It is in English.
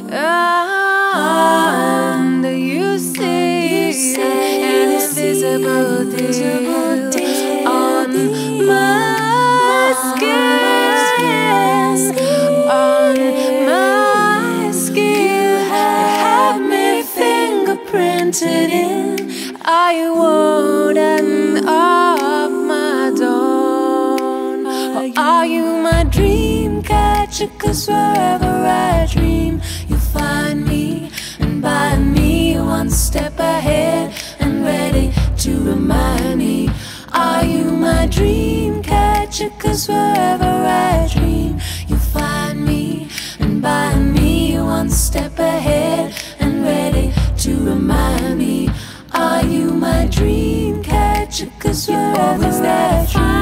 Under you see an invisible deal on my skin, on my skin. Have me fingerprinted in. I warden of my dawn. Or are you my dream catcher? 'Cause wherever I dream, you find me, and by me, one step ahead and ready to remind me. Are you my dream catcher? 'Cause wherever I dream, you find me, and by me, one step ahead and ready to remind me. Are you my dream catcher? 'Cause wherever I dream,